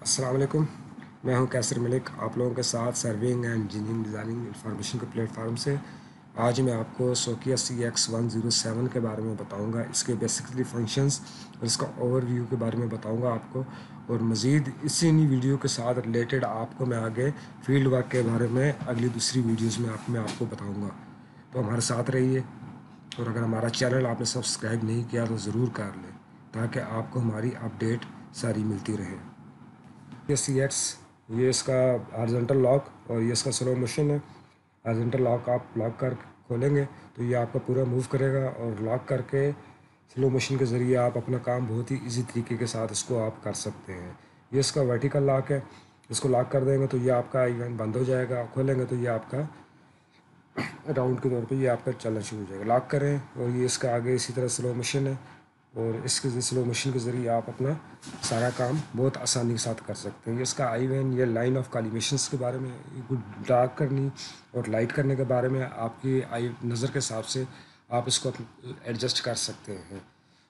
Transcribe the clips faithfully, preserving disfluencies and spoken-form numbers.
अस्सलाम वालेकुम, मैं हूं कैसर मलिक, आप लोगों के साथ serving and engineering designing information के प्लेटफार्म से। आज मैं आपको Sokkia C X one zero seven के बारे में बताऊंगा, इसके बेसिकली फंक्शंस और इसका ओवरव्यू के बारे में बताऊंगा आपको। और मज़ीद इसी वीडियो के साथ रिलेटेड आपको मैं आगे फील्ड वर्क के बारे में अगली दूसरी वीडियोज़ में आप मैं आपको बताऊँगा। तो हमारे साथ रहिए, और अगर हमारा चैनल आपने सब्सक्राइब नहीं किया तो ज़रूर कर लें, ताकि आपको हमारी अपडेट सारी मिलती रहे। ये सी एक्स, ये इसका हॉरिजॉन्टल लॉक और ये इसका स्लो मोशन है। हॉरिजॉन्टल लॉक आप लॉक कर खोलेंगे तो ये आपका पूरा मूव करेगा, और लॉक करके स्लो मोशन के ज़रिए आप अपना काम बहुत ही इजी तरीके के साथ इसको आप कर सकते हैं। ये इसका वर्टिकल लॉक है, इसको लॉक कर देंगे तो ये आपका इवेंट बंद हो जाएगा, खोलेंगे तो ये आपका राउंड के तौर पे ये आपका चलना शुरू हो जाएगा। लॉक करें और ये इसका आगे इसी तरह स्लो मोशन है, और इसके स्लो मोशन के ज़रिए आप अपना सारा काम बहुत आसानी के साथ कर सकते हैं। ये इसका आई वैन, ये लाइन ऑफ कॉलिमेशंस के बारे में, डार्क करनी और लाइट करने के बारे में आपकी आई नज़र के हिसाब से आप इसको एडजस्ट कर सकते हैं।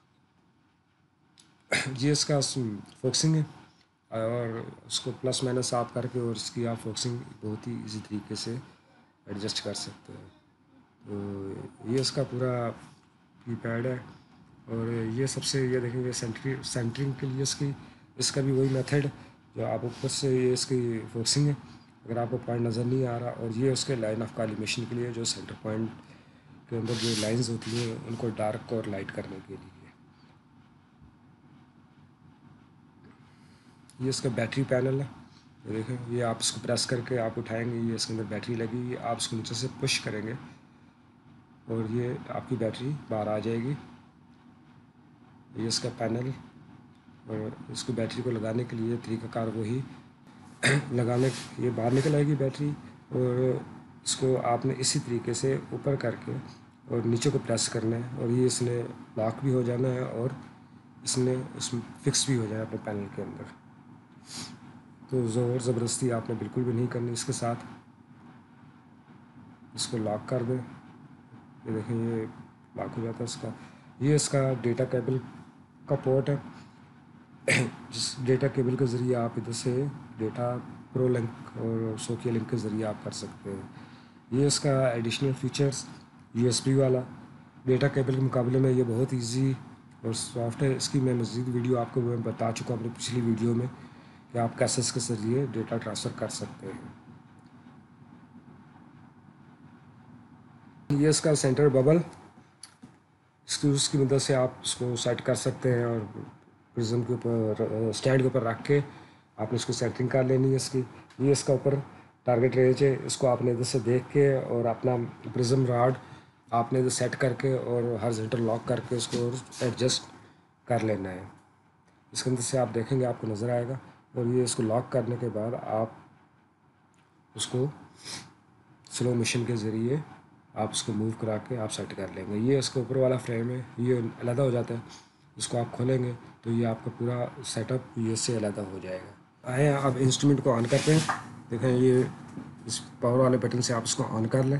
ये इसका फोकसिंग है, और उसको प्लस माइनस आप करके और इसकी आप फोकसिंग बहुत ही इजी तरीके से एडजस्ट कर सकते हैं। तो ये इसका पूरा कीपैड है, और ये सबसे ये देखेंगे सेंट्री सेंटरिंग के लिए इसकी इसका भी वही मेथड जो आप ऊपर से, ये इसकी फोकसिंग है अगर आपको पॉइंट नज़र नहीं आ रहा, और ये उसके लाइन ऑफ कॉलिमेशन के लिए जो सेंटर पॉइंट के अंदर जो लाइंस होती हैं उनको डार्क और लाइट करने के लिए। ये इसका बैटरी पैनल है, ये देखें, ये आप इसको प्रेस करके आप उठाएंगे, ये इसके अंदर बैटरी लगी हुई है, आप इसको नीचे से पुश करेंगे और ये आपकी बैटरी बाहर आ जाएगी। ये इसका पैनल, और इसको बैटरी को लगाने के लिए तरीक़ाकार वही लगाने, ये बाहर निकल आएगी बैटरी, और इसको आपने इसी तरीके से ऊपर करके और नीचे को प्रेस करना है, और ये इसने लॉक भी हो जाना है और इसने इसमें फिक्स भी हो जाए अपने पैनल के अंदर। तो ज़ोर ज़बरदस्ती आपने बिल्कुल भी नहीं करनी इसके साथ। इसको लॉक कर दें, ये देखें ये लॉक हो जाता है इसका। ये इसका डेटा केबल का पोर्ट है, जिस डेटा केबल के ज़रिए आप इधर से डेटा प्रो लिंक और सोकिया लिंक के ज़रिए आप कर सकते हैं। ये इसका एडिशनल फीचर्स, यूएसबी वाला डेटा केबल के मुकाबले में ये बहुत इजी और सॉफ्ट है। इसकी मैं मज़ीद वीडियो आपको मैं बता चुका अपनी पिछली वीडियो में कि आप कैसे इसके ज़रिए डेटा ट्रांसफ़र कर सकते हैं। ये इसका सेंटर बबल, स्क्रूज की मदद से आप इसको सेट कर सकते हैं, और प्रिज्म के ऊपर स्टैंड के ऊपर रख के आपने इसको सेटिंग कर लेनी है इसकी। ये इसका ऊपर टारगेट रेंज है, इसको आपने इधर से देख के और अपना प्रिज्म रॉड आपने इधर सेट करके और हॉरिजॉन्टल लॉक करके इसको एडजस्ट कर लेना है। इसके अंदर से आप देखेंगे आपको नज़र आएगा, और ये इसको लॉक करने के बाद आप उसको स्लो मोशन के ज़रिए आप उसको मूव करा के आप सेट कर लेंगे। ये इसके ऊपर वाला फ्रेम है, ये अलग हो जाता है, इसको आप खोलेंगे तो ये आपका पूरा सेटअप ये से अलग हो जाएगा। आए आप इंस्ट्रूमेंट को ऑन करते हैं, देखें ये इस पावर वाले बटन से आप इसको ऑन कर लें।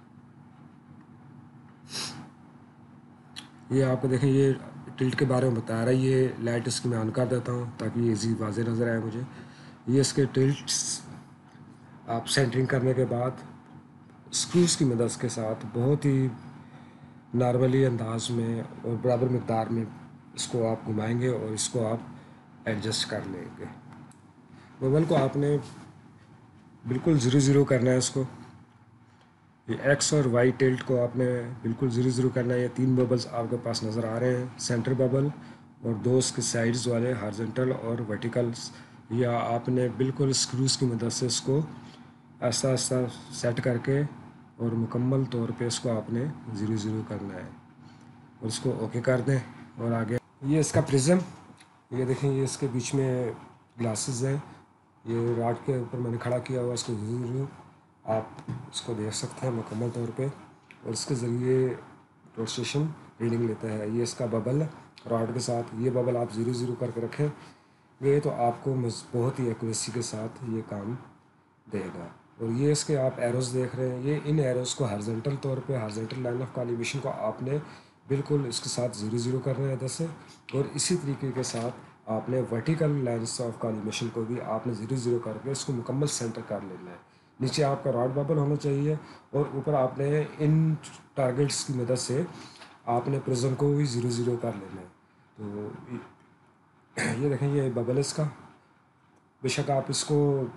ये आपको देखें ये टिल्ट के बारे में बता रहा है, ये लाइट इसकी मैं ऑन कर देता हूँ ताकि ये इजी वाज़े नज़र आए मुझे। ये इसके टिल्ट्स आप सेंटरिंग करने के बाद स्क्रूज की मदद के साथ बहुत ही नॉर्मली अंदाज में और बराबर मकदार में इसको आप घुमाएंगे और इसको आप एडजस्ट कर लेंगे। बबल को आपने बिल्कुल ज़ीरो ज़ीरो करना है इसको। ये एक्स और वाई टिल्ट को आपने बिल्कुल ज़ीरो ज़ीरो करना है। ये तीन बबल्स आपके पास नज़र आ रहे हैं, सेंटर बबल और दो इसके साइड्स वाले हॉरिजॉन्टल और वर्टिकल्स। या आपने बिल्कुल स्क्रूज की मदद से इसको ऐसा ऐसा सेट करके और मुकम्मल तौर पे इसको आपने ज़ीरो ज़ीरो करना है, और इसको ओके कर दें। और आगे ये इसका प्रिज्म, ये देखें ये इसके बीच में ग्लासेस हैं, ये रॉड के ऊपर मैंने खड़ा किया हुआ, इसको ज़ीरो आप इसको देख सकते हैं मुकम्मल तौर पे, और इसके ज़रिए रोटेशन रीडिंग लेता है। ये इसका बबल है रॉड के साथ, ये बबल आप ज़ीरो ज़ीरो करके रखें ये तो आपको बहुत ही एक्यूरेसी के साथ ये काम देगा। और ये इसके आप एरोस देख रहे हैं, ये इन एरोस को हॉरिजॉन्टल तौर पे हॉरिजॉन्टल लाइन ऑफ कॉलिमेशन को आपने बिल्कुल इसके साथ ज़ीरो ज़ीरो करना है इधर से, और इसी तरीके के साथ आपने वर्टिकल लाइन्स ऑफ कॉलिमेशन को भी आपने ज़ीरो ज़ीरो करके इसको मुकम्मल सेंटर कर लेना है। नीचे आपका रॉड बबल होना चाहिए और ऊपर आपने इन टारगेट्स की मदद से आपने प्रिज्म को भी ज़ीरो ज़ीरो कर लेना है। तो ये देखें, ये बबल इसका, बेशक आप इसको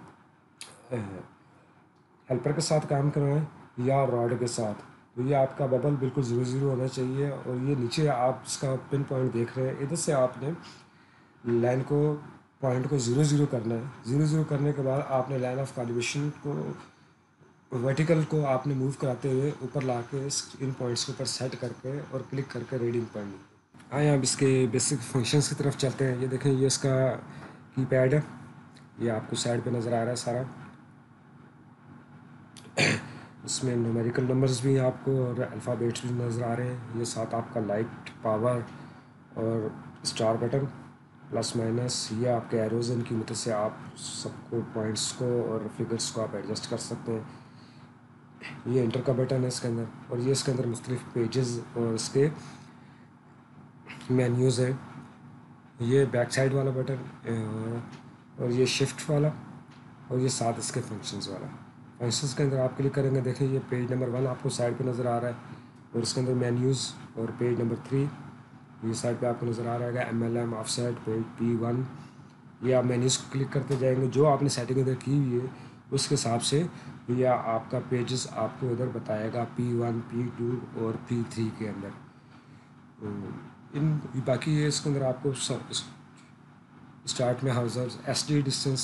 हेल्पर के साथ काम करवाएं या रॉड के साथ, तो ये आपका बबल बिल्कुल ज़ीरो ज़ीरो होना चाहिए। और ये नीचे आप इसका पिन पॉइंट देख रहे हैं, इधर से आपने लाइन को पॉइंट को ज़ीरो ज़ीरो करना है। ज़ीरो ज़ीरो करने के बाद आपने लाइन ऑफ कॉलिमेशन को वर्टिकल को आपने मूव कराते हुए ऊपर ला के इस इन पॉइंट्स के ऊपर सेट करके और क्लिक करके रीडिंग पढ़नी। आए अब इसके बेसिक फंक्शंस की तरफ चलते हैं। ये देखें, ये इसका कीपैड है, ये आपको साइड पे नज़र आ रहा है सारा। इसमें न्यूमेरिकल नंबर्स भी आपको और अल्फ़ाबेट्स भी नज़र आ रहे हैं। ये साथ आपका लाइट, पावर और स्टार बटन, प्लस माइनस, ये आपके एरोज़, इनकी मदद से आप सबको पॉइंट्स को और फिगर्स को आप एडजस्ट कर सकते हैं। ये इंटर का बटन है इसके अंदर, और ये इसके अंदर मुख्तलिफ पेजेस और इसके मेन्यूज़ हैं। ये बैक साइड वाला बटन और ये शिफ्ट वाला, और ये साथ इसके फंक्शंस वाला। फंक्शंस के अंदर आप क्लिक करेंगे, देखिए ये पेज नंबर वन आपको साइड पे नज़र आ रहा है, और इसके अंदर मेन्यूज़, और पेज नंबर थ्री ये साइड पे आपको नज़र आ रहा है M L M offset page P one. ये आप मेन्यूज़ को क्लिक करते जाएंगे, जो आपने सेटिंग इधर की हुई है उसके हिसाब से या आपका पेजेस आपको इधर बताएगा पी वन, पी टू और पी थ्री के अंदर। तो इन बाकी ये इसके अंदर आपको स्टार्ट में हाउजर S D distance,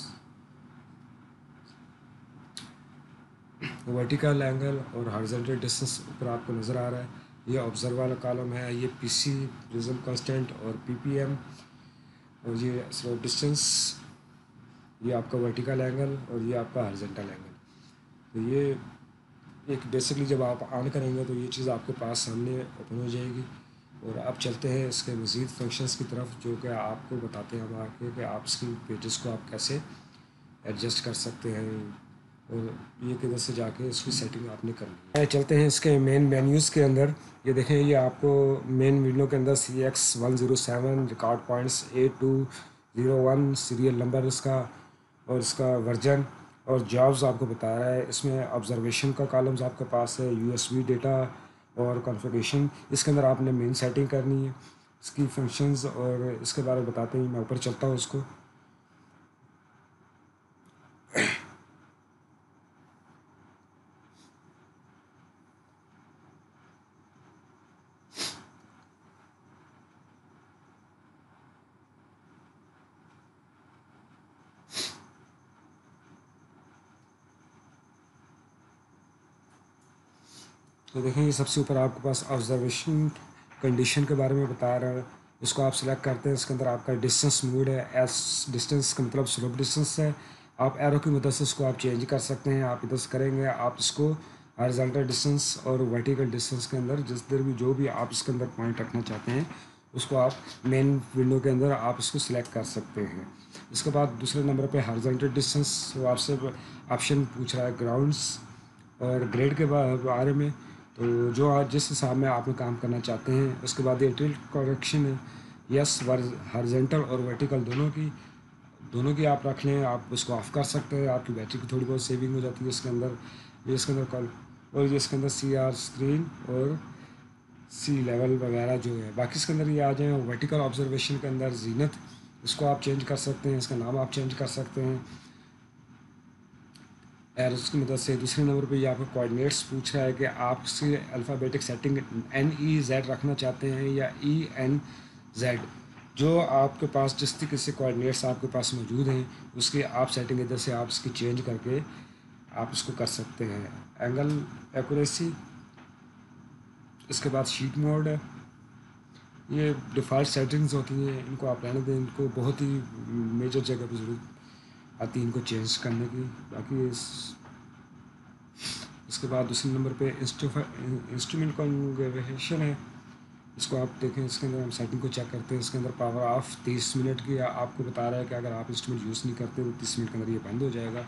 vertical angle और हॉरिजॉन्टल डिस्टेंस ऊपर आपको नज़र आ रहा है। ये ऑब्जर्व वाला कॉलम है, ये पीसी प्रिज्म कांस्टेंट और पीपीएम, और ये स्लोप डिस्टेंस, ये आपका वर्टिकल एंगल और ये आपका हॉरिजॉन्टल एंगल। तो ये एक बेसिकली जब आप ऑन करेंगे तो ये चीज़ आपके पास सामने ओपन हो जाएगी। और अब चलते हैं इसके मज़ीद फंक्शंस की तरफ, जो कि आपको बताते हैं हम आगे कि आप इसकी पेजेस को आप कैसे एडजस्ट कर सकते हैं और ये किधर से जाके इसकी सेटिंग आपने करनी है। चलते हैं इसके मेन मेन्यूज़ के अंदर। ये देखें, ये आपको मेन विंडो के अंदर C X one zero seven record points A two zero one serial number इसका और इसका वर्जन और जॉब्स आपको बता रहा है। इसमें ऑब्जर्वेशन का कॉलम्स आपके पास है, यूएसबी डेटा और कॉन्फ़िगरेशन। इसके अंदर आपने मेन सेटिंग करनी है, इसकी फंक्शंस और इसके बारे में बताते हैं। मैं ऊपर चलता हूँ उसको। तो देखें, ये सबसे ऊपर आपके पास ऑब्जर्वेशन कंडीशन के बारे में बता रहा है। इसको आप सिलेक्ट करते हैं, इसके अंदर आपका डिस्टेंस मोड है। एस डिस्टेंस का मतलब स्लोप डिस्टेंस है। आप एरो की मदद से इसको आप चेंज कर सकते हैं। आप इधर से करेंगे, आप इसको हॉरिजॉन्टल डिस्टेंस और वर्टिकल डिस्टेंस के अंदर जिस देर भी जो भी आप इसके अंदर पॉइंट रखना चाहते हैं उसको आप मेन विंडो के अंदर आप इसको सिलेक्ट कर सकते हैं। इसके बाद दूसरे नंबर पे हॉरिजॉन्टल डिस्टेंस, वो आपसे ऑप्शन पूछ रहा है ग्राउंड्स और ग्रेड के बारे में, तो जो आज जिस हिसाब में आप काम करना चाहते हैं। उसके बाद ये टिल्ट करेक्शन है, यस हॉरिजॉन्टल और वर्टिकल दोनों की दोनों की आप रख लें। आप उसको ऑफ़ कर सकते हैं, आपकी बैटरी की थोड़ी बहुत सेविंग हो जाती है इसके अंदर। ये इसके अंदर कॉल और ये इसके अंदर सी आर स्क्रीन और सी लेवल वगैरह जो है। बाकी इसके अंदर ये आ जाए वर्टिकल ऑब्जर्वेशन के अंदर जीनत, इसको आप चेंज कर सकते हैं, इसका नाम आप चेंज कर सकते हैं एरोज़ की मदद से। दूसरे नंबर पे ये आपको कोऑर्डिनेट्स पूछ रहा है कि आप इसकी alphabetic setting N E Z रखना चाहते हैं या ई एन जेड। जो आपके पास जिस तरीके से कोऑर्डिनेट्स आपके पास मौजूद हैं उसकी आप सेटिंग इधर से आप इसकी चेंज करके आप इसको कर सकते हैं। एंगल एक्यूरेसी, इसके बाद शीट मोड है। ये डिफ़ॉल्ट सेटिंग्स होती हैं, इनको आप रहने दें, इनको बहुत ही मेजर जगह पर ज़रूरत आती है इनको चेंज करने की। बाकी इस इसके बाद दूसरे नंबर पे इंस्ट्रूमेंट कॉन्फ़िगरेशन है, इसको आप देखें। इसके अंदर हम सेटिंग को चेक करते हैं। इसके अंदर पावर ऑफ तीस मिनट की आपको बता रहा है कि अगर आप इंस्ट्रूमेंट यूज़ नहीं करते तो तीस मिनट के अंदर ये बंद हो जाएगा।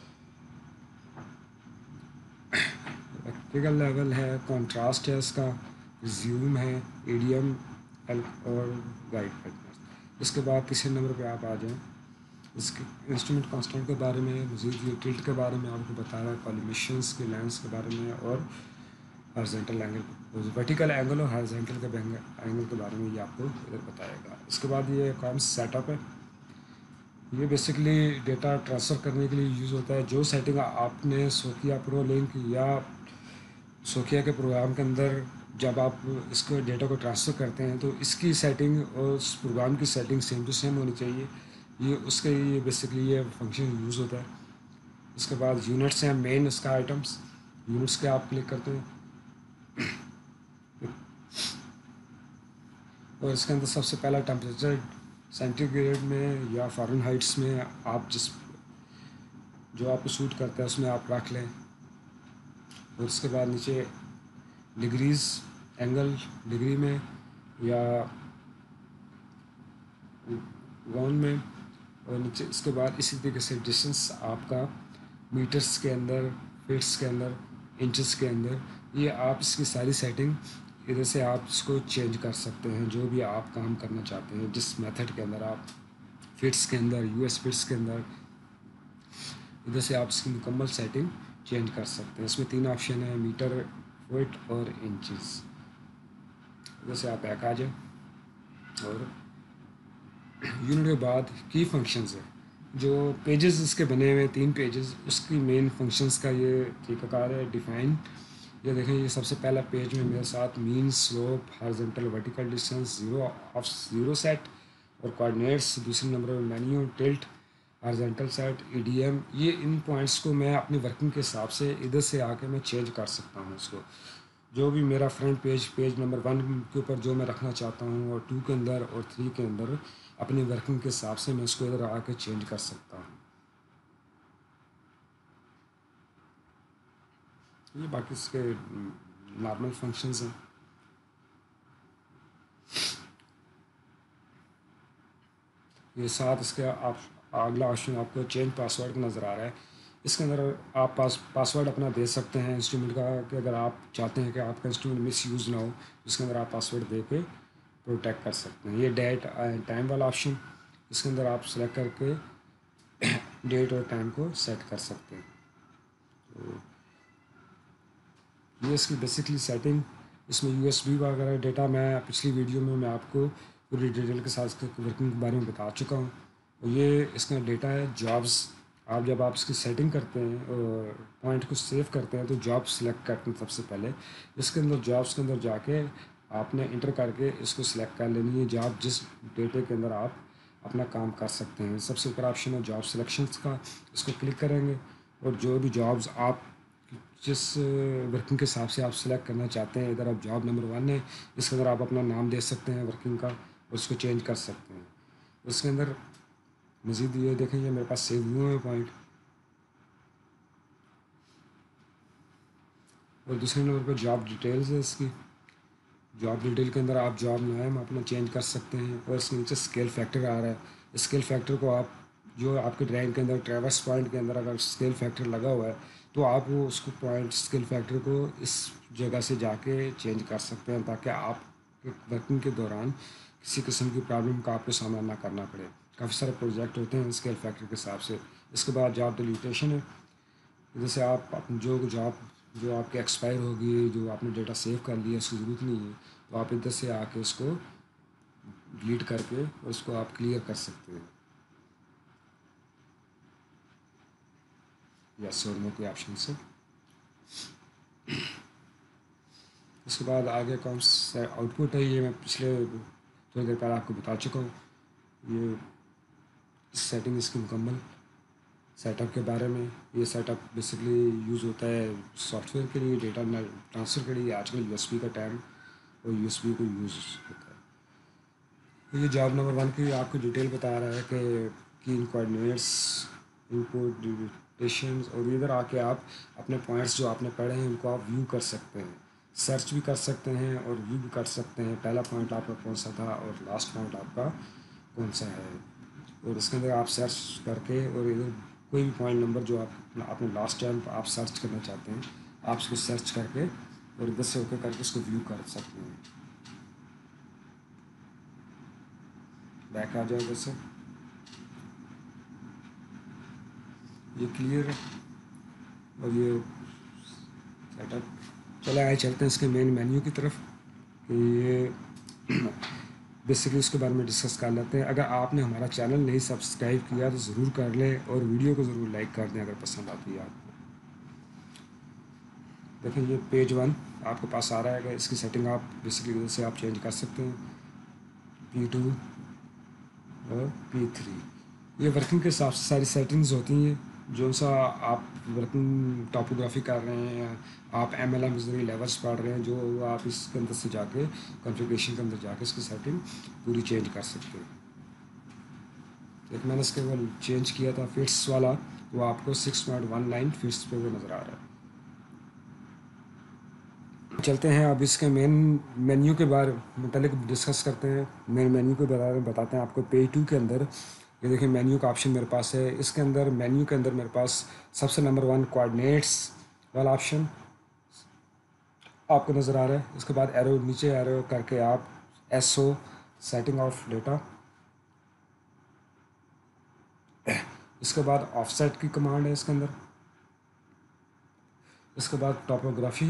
इलेक्ट्रिकल लेवल है, कॉन्ट्रास्ट है, इसका जूम है, ईडीएम और गाइड। इसके बाद तीसरे नंबर पे आप आ जाएं, इसके इंस्ट्रूमेंट कांस्टेंट के बारे में, मज़ीद ये टिल्ट के बारे में आपको बताया, कॉलिमेशंस के लेंस के बारे में, और हॉरिजॉन्टल एंगल, वर्टिकल एंगल और हॉरिजॉन्टल के एंगल के बारे में ये आपको इधर बताएगा। इसके बाद ये कॉम सेटअप है, ये बेसिकली डेटा ट्रांसफ़र करने के लिए यूज़ होता है। जो सेटिंग आपने सोकिया प्रो लिंक या सोकिया के प्रोग्राम के अंदर जब आप इसको डेटा को ट्रांसफ़र करते हैं तो इसकी सेटिंग और उस प्रोग्राम की सेटिंग सेम टू सेम होनी चाहिए। ये उसके लिए बेसिकली ये फंक्शन यूज़ होता है। इसके बाद यूनिट्स हैं मेन इसका आइटम्स, यूनिट्स के आप क्लिक करते हैं और इसके अंदर सबसे पहला टेम्परेचर सेंटीग्रेड में या फ़ारेनहाइट्स में आप जिस जो आपको सूट करता है उसमें आप रख लें। और उसके बाद नीचे डिग्रीज़ एंगल डिग्री में या वन में, और नीचे इसके बाद इसी तरीके से डिस्टेंस आपका मीटर्स के अंदर, फीट्स के अंदर, इंचेस के अंदर, ये आप इसकी सारी सेटिंग इधर से आप इसको चेंज कर सकते हैं जो भी आप काम करना चाहते हैं। जिस मेथड के अंदर आप फिट्स के अंदर, यूएस फिट्स के अंदर, इधर से आप इसकी मुकम्मल सेटिंग चेंज कर सकते हैं। इसमें तीन ऑप्शन है, मीटर, फुट और इंचेस। इधर से आप बैक आ जाए और यूनिट के बाद की फंक्शंस है, जो पेजेस इसके बने हुए हैं तीन पेजेस, उसकी मेन फंक्शंस का ये तरीक़ाकार है। डिफाइन, ये देखें ये सबसे पहला पेज में मेरे साथ mean, slope, horizontal vertical distance, zero of zero set, और कोऑर्डिनेट्स दूसरे नंबर में menu, tilt, horizontal set, EDM. ये इन पॉइंट्स को मैं अपनी वर्किंग के हिसाब से इधर से आके मैं चेंज कर सकता हूँ। इसको जो भी मेरा front page page number one के ऊपर जो मैं रखना चाहता हूँ और टू के अंदर और थ्री के अंदर अपनी वर्किंग के हिसाब से मैं इसको इधर आके चेंज कर सकता हूँ। ये बाकी इसके नॉर्मल फंक्शंस हैं। ये साथ इसके आप अगला ऑप्शन आपको चेंज पासवर्ड नज़र आ रहा है। इसके अंदर आप पास पासवर्ड अपना दे सकते हैं इंस्ट्रूमेंट का, कि अगर आप चाहते हैं कि आपका इंस्ट्रूमेंट मिस यूज़ ना हो, इसके अंदर आप पासवर्ड दे के प्रोटेक्ट कर सकते हैं। ये डेट टाइम वाला ऑप्शन, इसके अंदर आप सेलेक्ट करके डेट और टाइम को सेट कर सकते हैं। तो ये इसकी बेसिकली सेटिंग। इसमें यूएसबी वगैरह डेटा मैं पिछली वीडियो में मैं आपको पूरी डिटेल के साथ इसके वर्किंग के बारे में बता चुका हूँ। और ये इसका डेटा है जॉब्स। आप जब आप इसकी सेटिंग करते हैं और पॉइंट को सेव करते हैं तो जॉब सेलेक्ट करते हैं सबसे पहले। इसके अंदर जॉब्स के अंदर जाके आपने इंटर करके इसको सिलेक्ट कर लेनी है जॉब जिस डेटे के अंदर आप अपना काम कर सकते हैं। सबसे ऊपर ऑप्शन है जॉब सिलेक्शंस का, इसको क्लिक करेंगे और जो भी जॉब्स आप जिस वर्किंग के हिसाब से आप सेलेक्ट करना चाहते हैं, इधर आप जॉब नंबर वन है, इसके अंदर आप अपना नाम दे सकते हैं वर्किंग का और उसको चेंज कर सकते हैं। उसके अंदर मज़ीद ये देखें, ये मेरे पास सेव हुए हैं पॉइंट। और दूसरे नंबर पर जॉब डिटेल्स है इसकी। जॉब डिटेल के अंदर आप जॉब नाम अपना चेंज कर सकते हैं। और इसके नीचे स्केल फैक्टर आ रहा है। स्केल फैक्टर को आप जो आपके ड्राइंग के अंदर ट्रेवर्स पॉइंट के अंदर अगर स्केल फैक्टर लगा हुआ है तो आप वो उसको पॉइंट स्केल फैक्टर को इस जगह से जाके चेंज कर सकते हैं, ताकि आप वर्किंग के दौरान किसी किस्म की प्रॉब्लम का आपको सामना ना करना पड़े। काफ़ी सारे प्रोजेक्ट होते हैं स्केल फैक्टर के हिसाब से। इसके बाद जॉब डिलीटेशन है, जैसे आप अपनी जो जॉब जो आपके एक्सपायर होगी, जो आपने डेटा सेव कर लिया, उसकी ज़रूरत नहीं है, तो आप इधर से आके इसको डिलीट करके और उसको आप क्लियर कर सकते हैं। यस और नो के ऑप्शन से। उसके बाद आगे कौन सा आउटपुट है, ये मैं पिछले थोड़ी देर पहले आपको बता चुका हूँ। ये सेटिंग इसकी मुकम्मल सेटअप के बारे में। ये सेटअप बेसिकली यूज़ होता है सॉफ्टवेयर के लिए, डेटा ट्रांसफ़र के लिए। आजकल यूएसबी का टाइम और यूएसबी को यूज़ होता है। तो ये जॉब नंबर वन की आपको डिटेल बता रहा है कि की कोऑर्डिनेट्स, इनपुट, डिटेशंस, और इधर आके आप अपने पॉइंट्स जो आपने पढ़े हैं उनको आप व्यू कर सकते हैं, सर्च भी कर सकते हैं और व्यू भी कर सकते हैं। पहला पॉइंट आपका कौन सा था और लास्ट पॉइंट आपका कौन सा है। और इसके अंदर आप सर्च करके और इधर कोई भी पॉइंट नंबर जो आप आपने लास्ट टाइम आप सर्च करना चाहते हैं, आप उसको सर्च करके और इधर से होकर करके उसको व्यू कर सकते हैं। बैक आ जाए इधर से, ये क्लियर है और ये सेटअप। चले आए चलते हैं इसके मेन मेन्यू की तरफ कि ये बेसिकली उसके बारे में डिस्कस कर लेते हैं। अगर आपने हमारा चैनल नहीं सब्सक्राइब किया तो ज़रूर कर लें और वीडियो को ज़रूर लाइक कर दें अगर पसंद आती है आपको। देखें ये पेज वन आपके पास आ रहा है, इसकी सेटिंग आप बेसिकली इधर से आप चेंज कर सकते हैं, पी टू और पी थ्री। ये वर्किंग के हिसाब से सारी सेटिंग्स होती हैं, जो सा आप वर्किंग टॉपोग्राफी कर रहे हैं या आप एम एल एम लेवल्स पढ़ रहे हैं, जो आप इसके अंदर से जाके कॉन्फ़िगरेशन के अंदर जाके इसकी सेटिंग पूरी चेंज कर सकते हैं। एक मैंने इसके वो चेंज किया था फिट्स वाला, वो आपको six point one nine feet पे वो नज़र आ रहा है। चलते हैं अब इसके मेन मेन्यू के बारे मतलब डिस्कस करते हैं। मेन मेन्यू के बारे में बताते हैं आपको। पेज टू के अंदर ये देखिए मेन्यू का ऑप्शन मेरे पास है। इसके अंदर मेन्यू के अंदर मेरे पास सबसे नंबर वन कोऑर्डिनेट्स वाला ऑप्शन आपको नज़र आ रहा है। इसके बाद एरो नीचे एरो करके आप S O setting of data, इसके बाद ऑफसेट की कमांड है इसके अंदर, इसके बाद टॉपोग्राफी,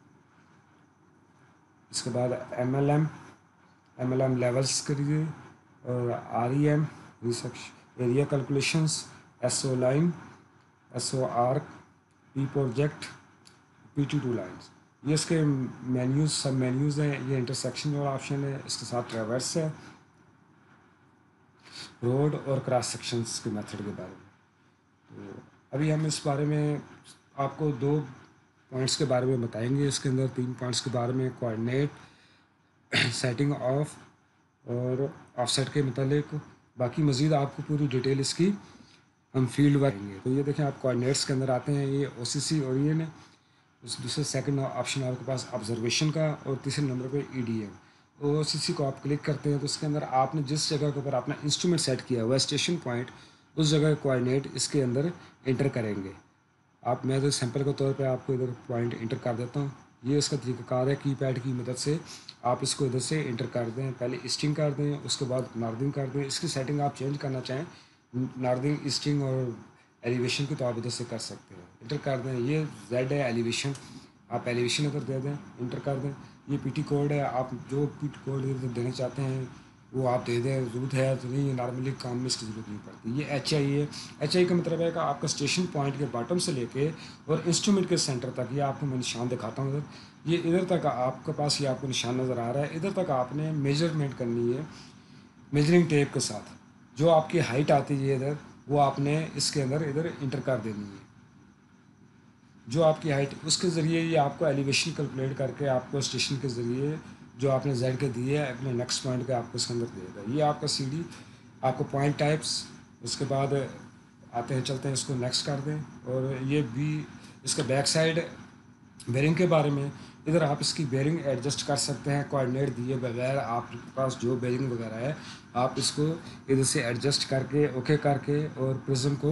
इसके बाद M L M M L M levels के लिए, और R E M research area calculations, S O line, S O arc, P project, P two two lines. ये इसके मेन्यूज सब मेन्यूज़ हैं। ये इंटरसेक्शन वाला ऑप्शन है, इसके साथ ट्रैवर्स है, रोड और क्रॉस सेक्शंस के मेथड के बारे में। तो अभी हम इस बारे में आपको दो पॉइंट्स के बारे में बताएंगे। इसके अंदर तीन पॉइंट्स के बारे में, कोऑर्डिनेट, सेटिंग ऑफ और ऑफसेट के मतलब। बाकी मज़ीद आपको पूरी डिटेल इसकी हम फील्ड बताएंगे। तो ये देखें आप कोऑर्डिनेट्स के अंदर आते हैं, ये ओ सी सी ओरियन है। उस दूसरे सेकंड ऑप्शन आपके पास ऑब्जर्वेशन का, और तीसरे नंबर पे ई डी एम। ओ सी सी को आप क्लिक करते हैं तो इसके अंदर आपने जिस जगह के ऊपर अपना इंस्ट्रूमेंट सेट किया हुआ है स्टेशन पॉइंट, उस जगह कोऑर्डिनेट इसके अंदर इंटर करेंगे आप। मैं तो सैंपल के तौर पे आपको इधर पॉइंट इंटर कर देता हूँ। ये इसका तरीक़ाकार है, कीपैड की मदद से आप इसको इधर से इंटर कर दें। पहले ईस्टिंग कर दें, उसके बाद नॉर्दिंग कर दें। इसकी सेटिंग आप चेंज करना चाहें, नॉर्दिंग, ईस्टिंग और एलिवेशन की, तो आप इधर से कर सकते हैं। इंटर कर दें, ये जेड है एलिवेशन, आप एलिवेशन इधर दे दें, इंटर कर दें। ये पी टी कोड है, आप जो पी टी कोड इधर देना चाहते हैं वो आप दे दें। ज़रूरत है तो नहीं, नॉर्मली काम में इसकी ज़रूरत नहीं पड़ती। ये एच आई है। एच आई का मतलब है कि आपका स्टेशन पॉइंट के बॉटम से लेके और इंस्ट्रूमेंट के सेंटर तक, ये आपको मैं निशान दिखाता हूँ इधर, ये इधर तक आपके पास ये आपको निशान नज़र आ रहा है। इधर तक आपने मेजरमेंट करनी है मेजरिंग टेप के साथ। जो आपकी हाइट आती है इधर, वो आपने इसके अंदर इधर इंटर कर देनी है। जो आपकी हाइट, उसके ज़रिए ये आपको एलिवेशन कैलकुलेट करके आपको स्टेशन के ज़रिए जो आपने जेड के दिए है अपने नेक्स्ट पॉइंट के आपको इसके अंदर देगा। ये आपका सी डी, आपको पॉइंट टाइप्स। उसके बाद आते हैं, चलते हैं इसको नेक्स्ट कर दें। और ये भी इसका बैक साइड बेरिंग के बारे में, इधर आप इसकी बेरिंग एडजस्ट कर सकते हैं कोऑर्डिनेट दिए बगैर। आपके पास जो बेरिंग वगैरह है आप इसको इधर से एडजस्ट करके ओके करके और प्रिज्म को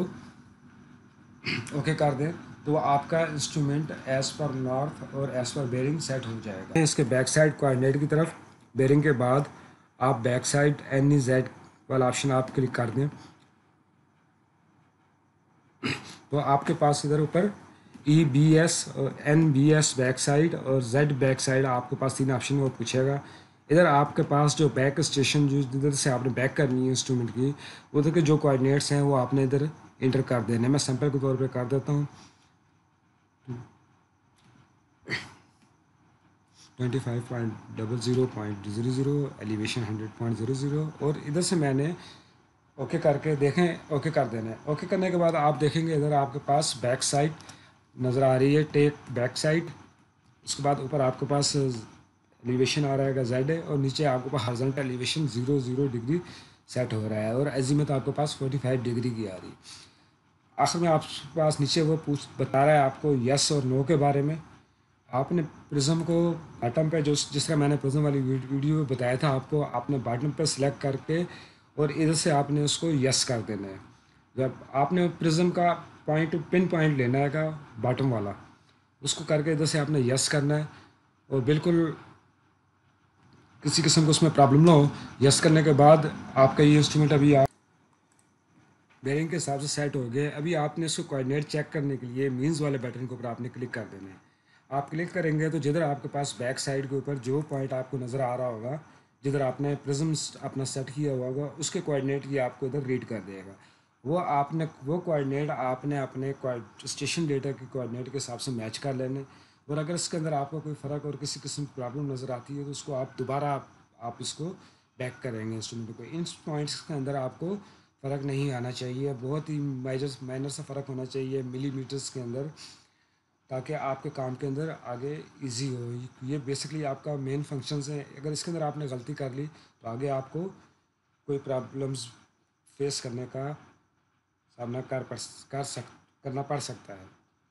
ओके कर दें तो आपका इंस्ट्रूमेंट एज पर नॉर्थ और एज पर बेरिंग सेट हो जाएगा। इसके बैक साइड कोऑर्डिनेट की तरफ बेरिंग के बाद आप back side N E Z वाला ऑप्शन आप क्लिक कर दें तो आपके पास इधर ऊपर ई बी एस और N B S back side और जेड बैक साइड, आपके पास तीन ऑप्शन वो पूछेगा। इधर आपके पास जो बैक स्टेशन जो इधर से आपने बैक करनी है इंस्ट्रूमेंट की, उधर के जो कोऑर्डिनेट्स हैं वो आपने इधर इंटर कर देने। मैं सैंपल के तौर पे कर देता हूँ twenty five point double zero point zero zero, elevation hundred point zero zero, और इधर से मैंने ओके करके देखें, ओके कर देना है। ओके करने के बाद आप देखेंगे इधर आपके पास बैक साइड नज़र आ रही है, टेक बैक साइड। उसके बाद ऊपर आपके पास एलिवेशन आ रहा है जेड है, और नीचे आपके पास horizontal elevation zero zero degree set हो रहा है, और एजीमत आपके पास फोर्टी फाइव डिग्री की आ रही है। आखिर में आपके पास नीचे वो पूछ बता रहा है आपको यस और नो के बारे में। आपने प्रिज्म को बॉटम पे, जो जिस तरह मैंने प्रिज्म वाली वीडियो में बताया था आपको, आपने बॉटम पे सिलेक्ट करके और इधर से आपने उसको यस कर देना है। जब आपने प्रिज्म का पॉइंट पिन पॉइंट लेना है का बॉटम वाला, उसको करके इधर से आपने यस करना है और बिल्कुल किसी किस्म को उसमें प्रॉब्लम ना हो। यस करने के बाद आपका ये इंस्ट्रूमेंट अभी आप बेरिंग के हिसाब से सेट हो गए। अभी आपने इसको कोऑर्डिनेट चेक करने के लिए मीन्स वाले बटन के ऊपर आपने क्लिक कर देना है। आप क्लिक करेंगे तो जिधर आपके पास बैक साइड के ऊपर जो पॉइंट आपको नज़र आ रहा होगा, जिधर आपने प्रिज्म अपना सेट किया हुआ होगा, उसके कोऑर्डिनेट ये आपको इधर रीड कर देगा। वो आपने वो कोऑर्डिनेट आपने अपने स्टेशन डेटा के कोऑर्डिनेट के हिसाब से मैच कर लेने। और अगर इसके अंदर आपको कोई फ़र्क और किसी किस्म की प्रॉब्लम नज़र आती है तो उसको आप दोबारा आप, आप इसको बैक करेंगे इंस्ट्रूमेंट को। इन पॉइंट्स के अंदर आपको फ़र्क नहीं आना चाहिए, बहुत ही माइनर माइनर सा फ़र्क होना चाहिए मिलीमीटर्स के अंदर, ताकि आपके काम के अंदर आगे इजी हो। ये बेसिकली आपका मेन फंक्शंस है। अगर इसके अंदर आपने गलती कर ली तो आगे आपको कोई प्रॉब्लम्स फेस करने का सामना कर कर कर सक करना पड़ सकता है।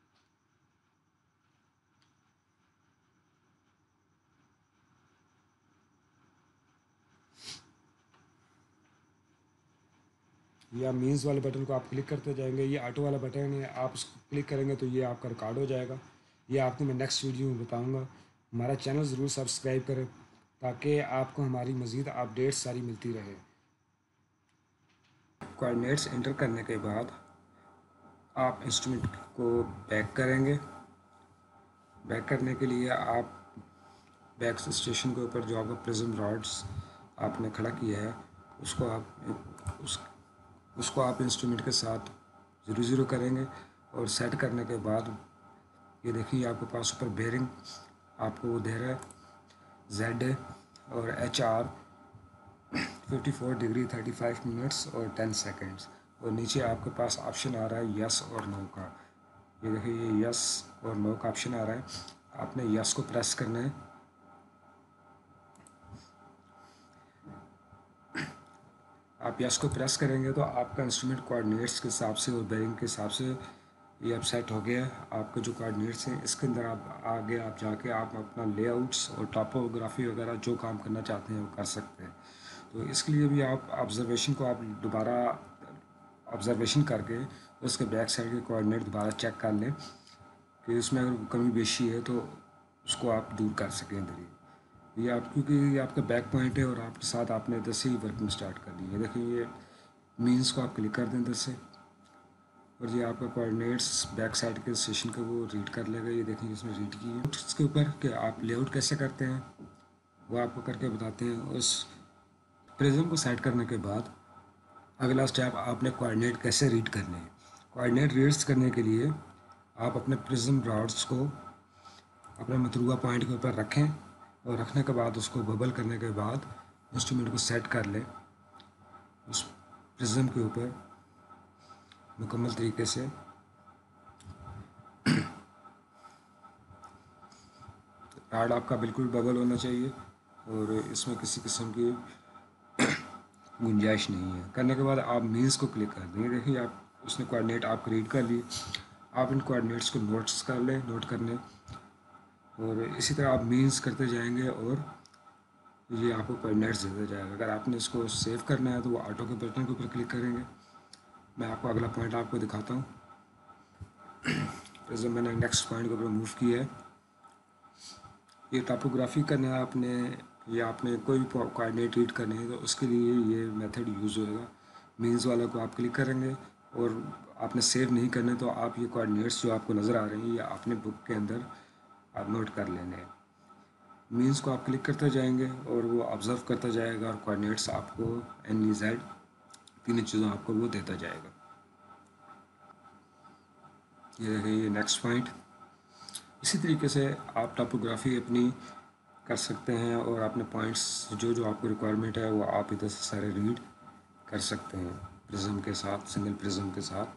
या मीन्स वाले बटन को आप क्लिक करते जाएंगे। ये ऑटो वाला बटन है, आप उसको क्लिक करेंगे तो ये आपका रिकॉर्ड हो जाएगा। ये आपको मैं नेक्स्ट वीडियो में बताऊंगा। हमारा चैनल ज़रूर सब्सक्राइब करें ताकि आपको हमारी मज़ीद अपडेट्स सारी मिलती रहे। कोऑर्डिनेट्स एंटर करने के बाद आप इंस्ट्रूमेंट को बैक करेंगे। बैक करने के लिए आप बैक स्टेशन के ऊपर जो आपका प्रिज्म रॉड्स आपने खड़ा किया है उसको आप उस उसको आप इंस्ट्रूमेंट के साथ ज़ीरो ज़ीरो करेंगे। और सेट करने के बाद ये देखिए आपके पास ऊपर बेरिंग आपको वो दे रहा है जेड ए और H R fifty four degree thirty five minutes और टेन सेकेंड्स। और नीचे आपके पास ऑप्शन आ रहा है यस और नो का। ये देखिए ये यस और नो का ऑप्शन आ रहा है, आपने यस को प्रेस करना है। आप यस को प्रेस करेंगे तो आपका इंस्ट्रूमेंट कोऑर्डिनेट्स के हिसाब से और बेरिंग के हिसाब से ये अब सेट हो गया। आपके जो कोऑर्डिनेट्स हैं इसके अंदर आप आगे आप जाके आप अपना लेआउट्स और टॉपोग्राफी वगैरह जो काम करना चाहते हैं वो कर सकते हैं। तो इसके लिए भी आप ऑब्जर्वेशन को आप दोबारा ऑब्जर्वेशन करके उसके बैक साइड के कोऑर्डिनेट दोबारा चेक कर लें कि उसमें अगर कमी बेशी है तो उसको आप दूर कर सकें इधर ही। ये आप क्योंकि ये आपका बैक पॉइंट है और आपके साथ आपने इधर से ही वर्किंग स्टार्ट कर दी है। देखिए ये मीन्स को आप क्लिक कर दें इधर से और ये आपका कोऑर्डिनेट्स बैक साइड के सेशन का वो रीड कर लेगा। ये देखिए इसमें रीड की है। इसके ऊपर कि आप लेआउट कैसे करते हैं वो आपको करके बताते हैं। उस प्रिज्म को सेट करने के बाद अगला स्टेप आपने कोऑर्डिनेट कैसे रीड करने हैं। कोऑर्डिनेट रीड्स करने के लिए आप अपने प्रिज्म रॉड्स को अपने मतलूबा पॉइंट के ऊपर रखें और रखने के बाद उसको बबल करने के बाद इंस्ट्रूमेंट को सेट कर लें उस प्रिज्म के ऊपर मुकम्मल तरीके से। राड आपका बिल्कुल बबल होना चाहिए और इसमें किसी किस्म की गुंजाइश नहीं है। करने के बाद आप मीन्स को क्लिक कर देंगे। देखिए आप उसने कोऑर्डिनेट आपको रीड कर लिए। आप इन कोऑर्डिनेट्स को नोट्स कर लें नोट करने और इसी तरह आप मीन्स करते जाएंगे और ये आपको कोऑर्डिनेट्स देता जाएगा। अगर आपने इसको सेव करना है तो वो ऑटो के बटन के ऊपर क्लिक करेंगे। मैं आपको अगला पॉइंट आपको दिखाता हूँ। जैसे मैंने नेक्स्ट पॉइंट के ऊपर मूव किया है। ये टॉपोग्राफी करना है आपने या आपने कोई भी कोऑर्डिनेट रीड करने है तो उसके लिए ये मेथड यूज़ होएगा। मीन्स वाला को आप क्लिक करेंगे और आपने सेव नहीं करना तो आप ये कोऑर्डिनेट्स जो आपको नज़र आ रहे हैं ये आपने बुक के अंदर आप नोट कर लेने हैं। मीन्स को आप क्लिक करते जाएंगे और वो ऑब्ज़र्व करता जाएगा और कोऑर्डिनेट्स आपको एन ई जेड तीन चीज़ों आपको वो देता जाएगा। ये देखिए ये नेक्स्ट पॉइंट। इसी तरीके से आप टॉपोग्राफी अपनी कर सकते हैं और अपने पॉइंट्स जो जो आपको रिक्वायरमेंट है वो आप इधर से सारे रीड कर सकते हैं प्रिज्म के साथ, सिंगल प्रिज्म के साथ।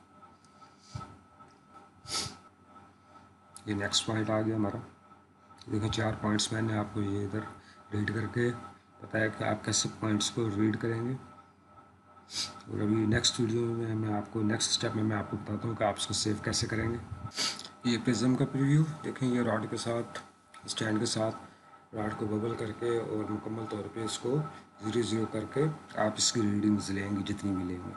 ये नेक्स्ट पॉइंट आ गया हमारा। देखिए चार पॉइंट्स मैंने आपको ये इधर रीड करके बताया कि आप कैसे पॉइंट्स को रीड करेंगे। और अभी नेक्स्ट वीडियो में मैं आपको नेक्स्ट स्टेप में मैं आपको बताता हूँ कि आप इसको सेव कैसे करेंगे। ये प्रिज्म का प्रीव्यू देखें, ये रॉड के साथ स्टैंड के साथ रॉड को बबल करके और मुकम्मल तौर पे इसको ज़ीरो ज़ीरो करके आप इसकी रीडिंग्स लेंगे जितनी भी लेंगे।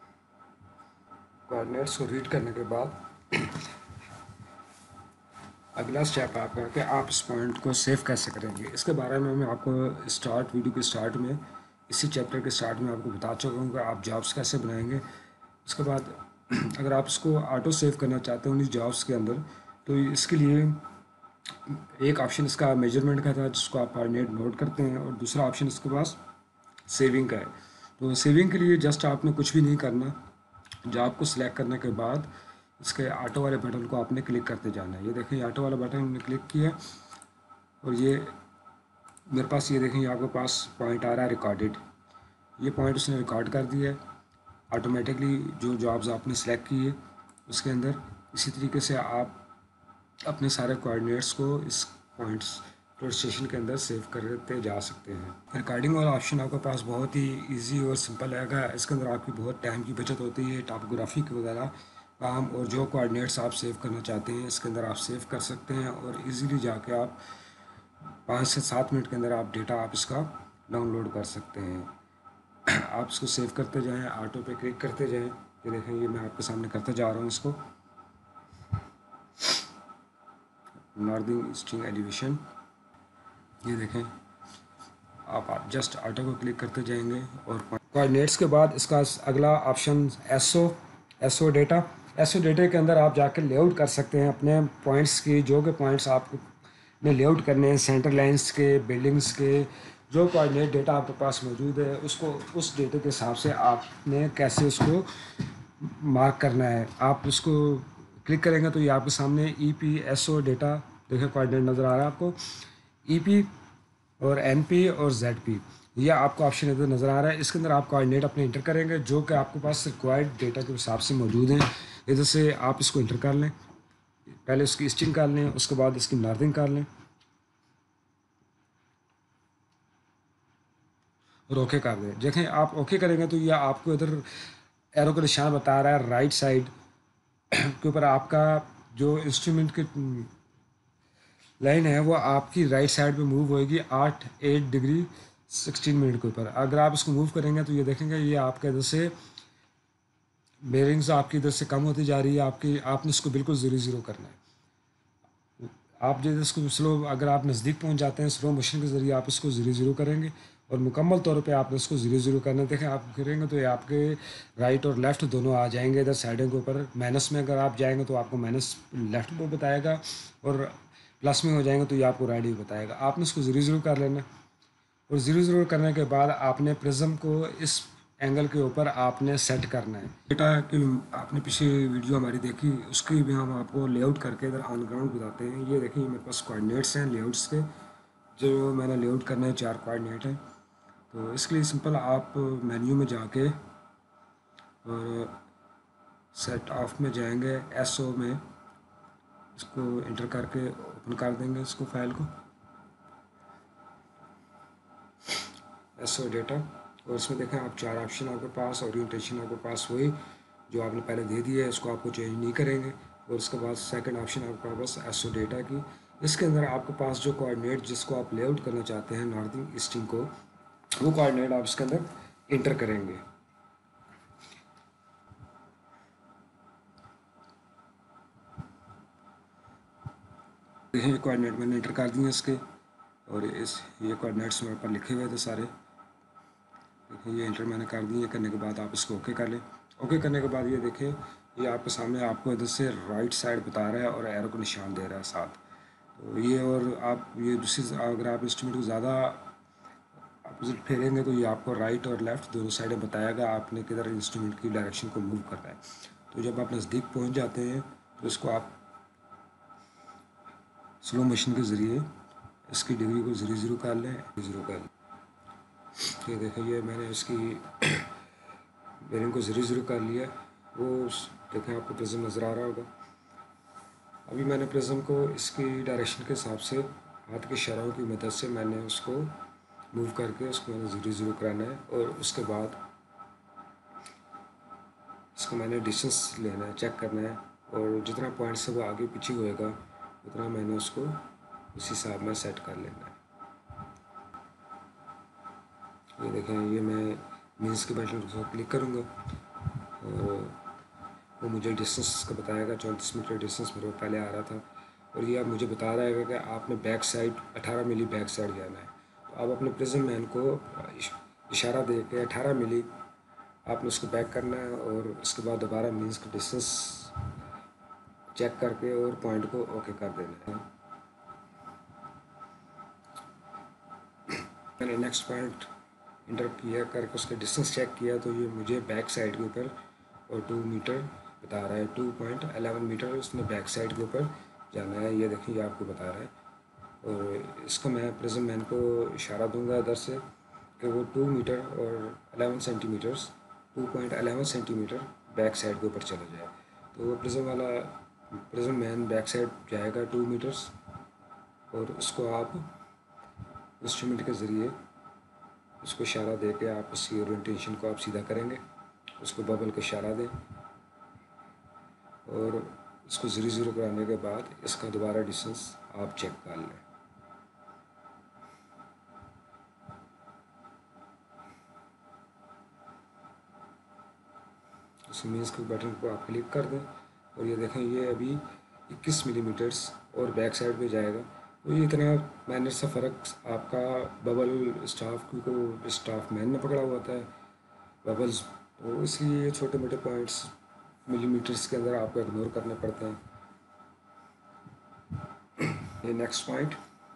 कोऑर्डिनेट्स को रीड करने के बाद अगला स्टेप आपका कि आप इस पॉइंट को सेव कैसे करेंगे, इसके बारे में मैं आपको स्टार्ट वीडियो के स्टार्ट में, इसी चैप्टर के स्टार्ट में आपको बता चुका हूँ कि आप जॉब्स कैसे बनाएंगे। उसके बाद अगर आप इसको ऑटो सेव करना चाहते हो उन जॉब्स के अंदर, तो इसके लिए एक ऑप्शन इसका मेजरमेंट का था जिसको आप कोऑर्डिनेट नोट करते हैं, और दूसरा ऑप्शन इसके पास सेविंग का है। तो सेविंग के लिए जस्ट आपने कुछ भी नहीं करना, जॉब को सिलेक्ट करने के बाद इसके ऑटो वाले बटन को आपने क्लिक करते जाना है। ये देखें ऑटो वाला बटन हमने क्लिक किया और ये मेरे पास, ये देखें आपके पास पॉइंट आ रहा है रिकॉर्डेड, ये पॉइंट उसने रिकॉर्ड कर दिया है ऑटोमेटिकली जो जॉब्स आपने सेलेक्ट की है उसके अंदर। इसी तरीके से आप अपने सारे कोऑर्डिनेट्स को इस पॉइंट्स रोड स्टेशन के अंदर सेव करते जा सकते हैं। रिकॉर्डिंग वाला ऑप्शन आपके पास बहुत ही इजी और सिंपल रहेगा, इसके अंदर आपकी बहुत टाइम की बचत होती है, टॉपोग्राफी वगैरह काम, और जो कोऑर्डिनेट्स आप सेव करना चाहते हैं इसके अंदर आप सेव कर सकते हैं, और इजीली जाके आप पाँच से सात मिनट के अंदर आप डेटा आप इसका डाउनलोड कर सकते हैं। आप इसको सेव करते जाएं, ऑटो पे क्लिक करते जाएं। ये देखें, ये मैं आपके सामने करते जा रहा हूँ इसको। नॉर्दर्न ईस्टर्न एलिवेशन, ये देखें आप जस्ट ऑटो को क्लिक करते जाएंगे, और कोऑर्डिनेट्स के बाद इसका अगला option SO SO data. SO data के अंदर आप जाकर लेआउट कर सकते हैं अपने पॉइंट्स की, जो कि पॉइंट्स आपने लेआउट करने हैं, सेंटर लाइंस के, बिल्डिंग्स के, जो कोऑर्डिनेट डेटा आपके पास मौजूद है उसको उस डेटे के हिसाब से आपने कैसे उसको मार्क करना है। आप उसको क्लिक करेंगे तो ये आपके सामने E P S O data देखिए कोऑर्डिनेट नज़र आ रहा है आपको। ई पी और एन पी और जेड पी, यह आपको ऑप्शन इधर नज़र आ रहा है। इसके अंदर आप कोऑर्डिनेट अपने इंटर करेंगे जो कि आपके पास रिक्वायर्ड डेटा के हिसाब से मौजूद हैं। इधर से आप इसको इंटर कर लें, पहले उसकी ईस्टिंग कर लें, उसके बाद इसकी नॉर्दर्न कर लें और ओके कर दें। देखें आप ओके करेंगे तो यह आपको इधर एरो का निशान बता रहा है राइट साइड के ऊपर, आपका जो इंस्ट्रूमेंट की लाइन है वो आपकी राइट साइड पे मूव होएगी आठ एट डिग्री सिक्सटीन मिनट के ऊपर। अगर आप इसको मूव करेंगे तो ये देखेंगे ये आपके इधर से बेरिंग्स आपकी इधर से कम होती जा रही है, आपकी आपने इसको बिल्कुल ज़ीरो ज़ीरो करना है। आप जैसे इसको स्लो, अगर आप नज़दीक पहुंच जाते हैं स्लो मोशन के ज़रिए आप इसको ज़ीरो ज़ीरो करेंगे, और मुकम्मल तौर पे आपने इसको ज़ीरो ज़ीरो करना है। देखें आप करेंगे तो ये आपके राइट और लेफ़्ट दोनों आ जाएंगे इधर साइडों के ऊपर। माइनस में अगर आप जाएंगे तो आपको माइनस लेफ़्ट को बताएगा, और प्लस में हो जाएंगे तो ये आपको राइट ही बताएगा। आपने इसको ज़ीरो ज़ीरो कर लेना, और ज़ीरो ज़ीरो करने के बाद आपने प्रिज्म को इस एंगल के ऊपर आपने सेट करना है। डेटा की आपने पिछली वीडियो हमारी देखी, उसकी भी हम आपको लेआउट करके इधर ऑन ग्राउंड बताते हैं। ये देखिए मेरे पास कोऑर्डिनेट्स हैं लेआउट्स के, जो मैंने लेआउट करना है, चार कोऑर्डिनेट हैं। तो इसके लिए सिंपल आप मेन्यू में जाके और सेट ऑफ में जाएंगे, एस ओ में इसको इंटर करके ओपन कर देंगे इसको फाइल को, एस ओ डेटा। और इसमें देखें आप चार ऑप्शन आपके पास, ओरिएंटेशन आपके पास वही जो आपने पहले दे दिया है, उसको आपको चेंज नहीं करेंगे। और उसके बाद सेकंड ऑप्शन आपके पास एस ओ डेटा की, इसके अंदर आपके पास जो कोऑर्डिनेट जिसको आप लेआउट करना चाहते हैं नॉर्दर्न ईस्टर्न को, वो कोऑर्डिनेट आप इसके अंदर इंटर करेंगे। ये कोऑर्डिनेट मैंने इंटर कर दिए इसके, और इस ये कोऑर्डिनेट्स मेरे पर लिखे हुए थे सारे, ये इंटर मैंने कर दिए। करने के बाद आप इसको ओके कर लें। ओके करने के बाद ये देखें ये आपके सामने आपको इधर से राइट साइड बता रहा है और एरो को निशान दे रहा है साथ। तो ये, और आप ये दूसरी, अगर आप इंस्ट्रूमेंट को ज़्यादा अपोजिट फेरेंगे तो ये आपको राइट और लेफ़्ट दोनों साइडें बताएगा आपने किधर इंस्ट्रूमेंट की डायरेक्शन को मूव करना है। तो जब आप नज़दीक पहुँच जाते हैं तो इसको आप स्लो मोशन के ज़रिए इसकी डिग्री को ज़ीरो ज़ीरो कर लें, ज़ीरो कर लें। ये देखिए ये मैंने इसकी बेरिंग को ज़ीरो ज़ीरो कर लिया, वो देखें आपको प्रिज्म नज़र आ रहा होगा। अभी मैंने प्रिज्म को इसकी डायरेक्शन के हिसाब से हाथ के इशारों की मदद से मैंने उसको मूव करके उसको मैंने ज़ीरो ज़ीरो कराना है, और उसके बाद इसको मैंने डिस्टेंस लेना है, चेक करना है, और जितना पॉइंट से वो आगे पीछे होएगा उतना मैंने उसको उस हिसाब में सेट कर लेना है। ये देखें ये मैं मीन्स के बटन को क्लिक करूँगा और वो मुझे डिस्टेंस का बताएगा। चौंतीस मीटर डिस्टेंस मेरे को पहले आ रहा था, اور یہ اب مجھے بتا رہا ہے کہ آپ نے بیک سائڈ اٹھارہ ملی بیک سائڈ جانا ہے. تو آپ اپنے پرزم مین کو اشارہ دے کے اٹھارہ ملی آپ نے اس کو بیک کرنا ہے، اور اس کے بعد دوبارہ مینس کا ڈسٹینس چیک کر کے اور پوائنٹ کو اوکے کر دینا ہے. میں نے نیکسٹ پوائنٹ انٹر کیا کر کے اس کا ڈسٹینس چیک کیا تو یہ مجھے بیک سائڈ کے اوپر اور ٹو میٹر بتا رہا ہے، ٹو پوائنٹ الیون میٹر اس نے بیک سائڈ کے اوپر جانا ہے. یہ دیکھیں یہ آپ کو بتا رہا ہے، اور اس کو میں پرزم مین کو اشارہ دوں گا ادھر سے کہ وہ ٹو میٹر اور eleven centimetres two point eleven centimetre back side کے اوپر چلا جائے. تو وہ پرزم والا پرزم مین بیک سائڈ جائے گا ٹو میٹرس، اور اس کو آپ انسٹرومنٹ کے ذریعے اس کو اشارہ دے کے آپ اس کی اورینٹیشن کو آپ سیدھا کریں گے. اس کو ببل کا اشارہ دیں اور اس کو زیرو زیرو کرانے کے بعد اس کا دوبارہ ڈسٹینس آپ چیک کر لیں. اس مینس کے بٹن کو آپ کلک کر دیں، اور یہ دیکھیں یہ ابھی اکیس ملی میٹرس اور بیک سائڈ پہ جائے گا. تو یہ اتنا مائنر سا فرق آپ کا ببل اسٹاف کیونکہ اسٹاف مین میں پکڑا ہوا ہوتا ہے ببلز، تو اس لیے یہ چھوٹے موٹے پوائنٹس ملی میٹرس کے اندر آپ کو اگنور کرنے پڑتے ہیں. یہ نیکسٹ پوائنٹ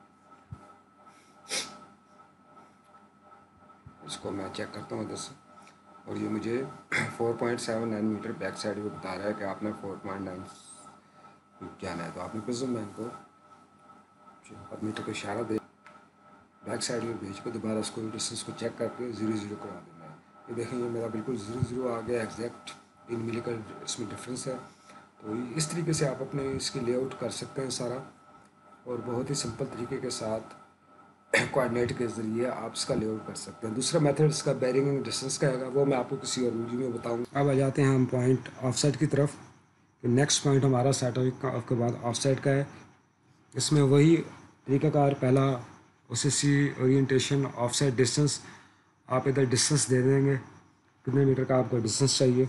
اس کو میں چیک کرتا ہوں ادھر سے، اور یہ مجھے four point seven nine metre back side پہ بتا رہا ہے کہ آپ نے فور پوائنٹ نائن جانا ہے. تو آپ نے پرزم مین کو میٹر کو اشارہ دے بیک سائڈ میں بھیج کے دوبارہ اس کو ڈسٹینس کو چیک کر کے زیرو زیرو کرا دینا ہے. یہ دیکھیں یہ میرا بالکل زیرو زیرو آ گیا ایگزیکٹ تین ملی کا اس میں ڈفرینس ہے. تو اس طریقے سے آپ اپنے اس کی لے آؤٹ کر سکتے ہیں سارا، اور بہت ہی سمپل طریقے کے ساتھ کوآرڈینیٹ کے ذریعے آپ اس کا لے آؤٹ کر سکتے ہیں. دوسرا میتھڈ اس کا بیرنگ ڈسٹینس کا ہے، وہ میں آپ کو کسی اور ویڈیو میں بتاؤں گا. اب آ جاتے ہیں ہم پوائنٹ آف سائڈ کی طرف. نیکسٹ پوائنٹ ہمارا سیٹ آف کے بعد آف سائڈ کا ہے. اس میں وہی طریقہ کار پہلا O C C orientation off side distance آپ ادھر ڈسٹینس دے دیں گے کتنے میٹر کا آپ کو ڈسٹینس چاہیے،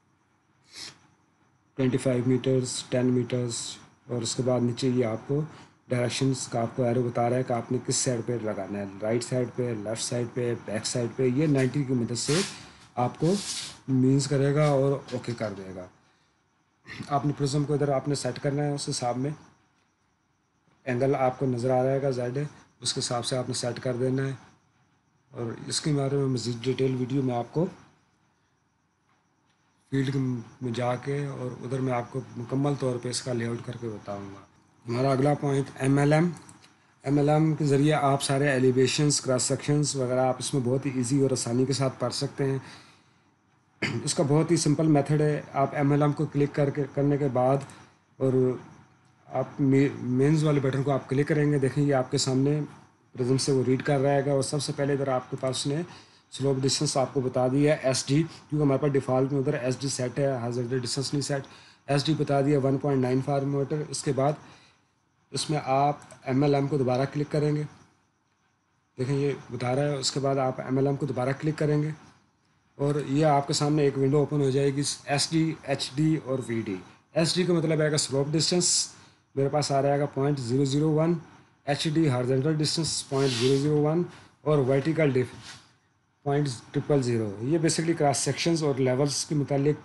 twenty five metres ten metres, اور اس کے بعد نیچے یہ آپ کو ڈائریکشنس کا آپ کو ایرو بتا رہا ہے کہ آپ نے کس سائڈ پہ لگانا ہے، رائٹ سائڈ پہ، لیفٹ سائڈ پہ، بیک سائڈ پہ. یہ نائنٹی کی مدد سے آپ کو مینس کرے گا اور اوکے کر دے گا. آپ نے پرزم کو ادھر آپ نے سیٹ کرنا ہے، اس حساب میں اینگل آپ کو نظر آ رہے گا زیڈ ہے، اس کے حساب سے آپ نے سیٹ کر دینا ہے. اور اس کے بارے میں مزید ڈیٹیل ویڈیو میں آپ کو فیلڈ میں جا کے اور ادھر میں آپ کو مکمل طور پہ اس کا لے آؤٹ کر کے بتاؤں گا. ہمارا اگلا point M L M. M L M کے ذریعے آپ سارے ایلیویشنس، کراس سیکشنس وغیرہ آپ اس میں بہت ہی ایزی اور آسانی کے ساتھ پڑھ سکتے ہیں. اس کا بہت ہی سمپل میتھڈ ہے. آپ ایم ایل ایم کو کلک کر کے کرنے کے بعد اور آپ مینز والے بٹن کو آپ کلک کریں گے، دیکھیں یہ آپ کے سامنے پرزم سے وہ ریڈ کر رہا ہے گا. اور سب سے پہلے ادھر آپ کے پاس نے سلوپ ڈسٹینس آپ کو بتا دیا ہے ایس ڈی، کیونکہ ہمارے پاس ڈیفالٹ میں ادھر ایس ڈی سیٹ ہے، ہازارڈر ڈسٹینس نہیں سیٹ. ایس ڈی بتا دیا one point nine five metre. اس کے بعد اس میں آپ ایم ایل ایم کو دوبارہ کلک کریں گے، دیکھیں یہ بتا رہا ہے. اس کے بعد آپ ایم ایل ایم کو دوبارہ کلک کریں گے اور یہ آپ کے سامنے ایک ونڈو اوپن ہو جائے گی ایس ڈی، ایچ ڈی اور وی ڈی. ایس ڈی کا مطلب ہے گا سلوپ ڈسٹینس، میرے پاس آ رہا ہے گا point zero zero one. H D horizontal distance point zero zero one, اور vertical diff point triple zero. یہ بیسکلی کراس سیکشنز اور لیولس کے متعلق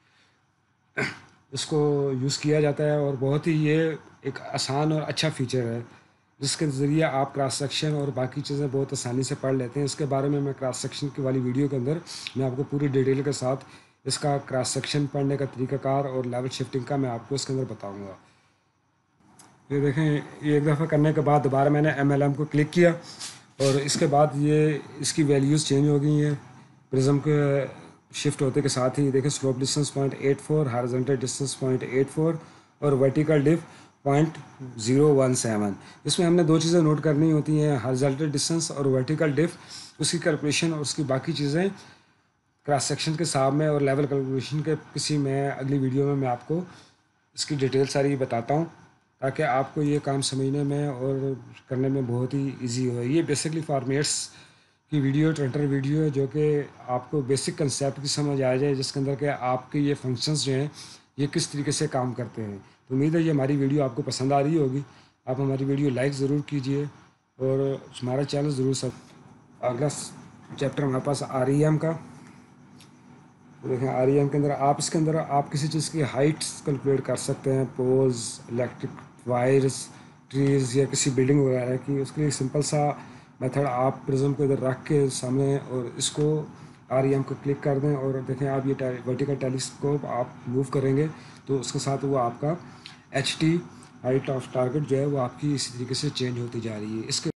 اس کو یوز کیا جاتا ہے، اور بہت ہی یہ ایک آسان اور اچھا فیچر ہے جس کے ذریعے آپ کراس سیکشن اور باقی چیزیں بہت آسانی سے پڑھ لیتے ہیں. اس کے بارے میں میں کراس سیکشن کی والی ویڈیو کے اندر میں آپ کو پوری ڈیٹیل کے ساتھ اس کا کراس سیکشن پڑھنے کا طریقہ کار اور لیول شفٹنگ کا میں آپ کو اس کے اندر بتاؤں گا. یہ دیکھیں یہ ایک دفعہ کرنے کے بعد دوبارہ میں نے ایم ایل ایم کو کلک کیا، اور اس کے بعد یہ اس کی ویلیوز چینج ہو گئی ہیں پرزم کے شفٹ ہوتے کے ساتھ ہی. دیکھیں slope distance point eight four, horizontal distance point eight four اور vertical diff point zero one seven. اس میں ہم نے دو چیزیں نوٹ کرنی ہوتی ہیں، ہارزنٹل ڈسٹینس اور ورٹیکل ڈف. اس کی کیلکولیشن اور اس کی باقی چیزیں کراس سیکشن کے حساب میں اور لیول کیلکولیشن کے کسی میں اگلی ویڈیو میں میں آپ کو اس کی ڈیٹیل ساری بتاتا ہوں، تاکہ آپ کو یہ کام سمجھنے میں اور کرنے میں بہت ہی ایزی ہو. یہ بیسکلی فارمیٹس کی ویڈیو ٹرینٹر ویڈیو ہے جو کہ آپ کو بیسک کنسیپٹ کی سمجھ آ جائے، جس کے اندر کہ آپ کے یہ فنکشنز جو ہیں یہ کس طریقے سے کام کرتے ہیں. تو उम्मीद है ये हमारी वीडियो आपको पसंद आ रही होगी। आप हमारी वीडियो लाइक ज़रूर कीजिए और हमारा चैनल ज़रूर सब। अगला चैप्टर हमारे पास आर ई एम का। देखें आर ई एम के अंदर आप इसके अंदर आप किसी चीज़ की हाइट्स कैलकुलेट कर सकते हैं, पोल्स, इलेक्ट्रिक वायर्स, ट्रीज़ या किसी बिल्डिंग वगैरह की। उसके लिए सिंपल सा मेथड, आप प्रिज्म को इधर रख के सामने और इसको आर ई एम को क्लिक कर दें और देखें आप ये वर्टिकल टेलीस्कोप आप मूव करेंगे तो उसके साथ वो आपका H T height of target जो है वो आपकी इसी तरीके से चेंज होती जा रही है। इसके